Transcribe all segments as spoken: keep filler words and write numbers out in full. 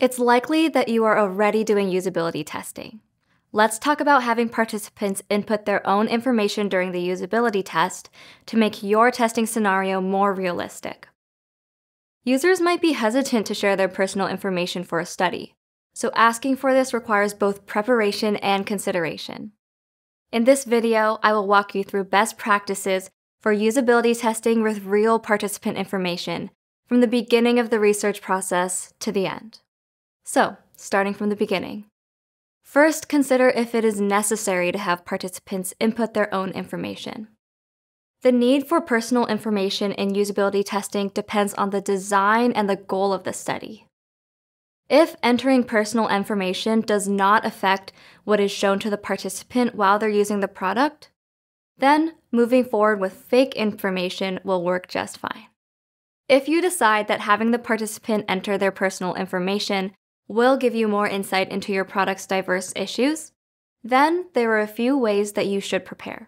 It's likely that you are already doing usability testing. Let's talk about having participants input their own information during the usability test to make your testing scenario more realistic. Users might be hesitant to share their personal information for a study, so asking for this requires both preparation and consideration. In this video, I will walk you through best practices for usability testing with real participant information, from the beginning of the research process to the end. So, starting from the beginning. First, consider if it is necessary to have participants input their own information. The need for personal information in usability testing depends on the design and the goal of the study. If entering personal information does not affect what is shown to the participant while they're using the product, then moving forward with fake information will work just fine. If you decide that having the participant enter their personal information will give you more insight into your product's diverse issues, then there are a few ways that you should prepare.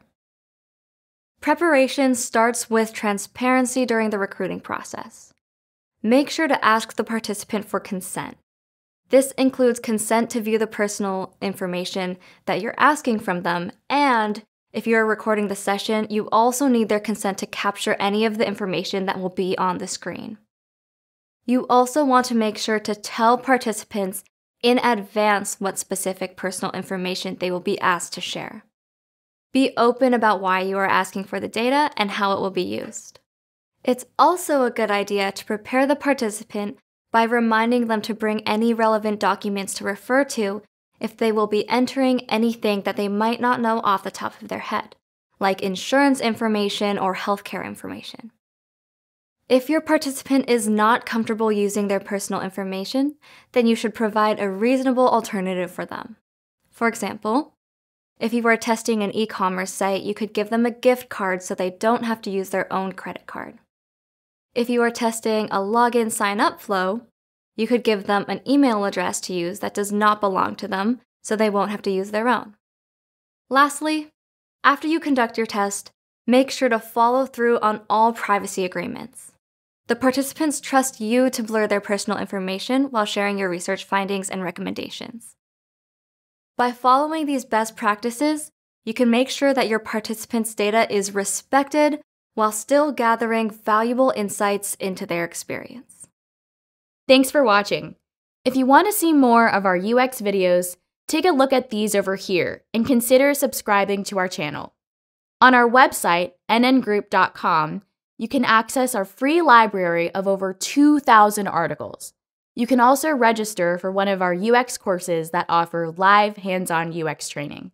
Preparation starts with transparency during the recruiting process. Make sure to ask the participant for consent. This includes consent to view the personal information that you're asking from them, and if you're recording the session, you also need their consent to capture any of the information that will be on the screen. You also want to make sure to tell participants in advance what specific personal information they will be asked to share. Be open about why you are asking for the data and how it will be used. It's also a good idea to prepare the participant by reminding them to bring any relevant documents to refer to if they will be entering anything that they might not know off the top of their head, like insurance information or healthcare information. If your participant is not comfortable using their personal information, then you should provide a reasonable alternative for them. For example, if you are testing an e-commerce site, you could give them a gift card so they don't have to use their own credit card. If you are testing a login sign-up flow, you could give them an email address to use that does not belong to them, so they won't have to use their own. Lastly, after you conduct your test, make sure to follow through on all privacy agreements. The participants trust you to blur their personal information while sharing your research findings and recommendations. By following these best practices, you can make sure that your participants' data is respected while still gathering valuable insights into their experience. Thanks for watching. If you want to see more of our U X videos, take a look at these over here and consider subscribing to our channel. On our website, n n group dot com, you can access our free library of over two thousand articles. You can also register for one of our U X courses that offer live hands-on U X training.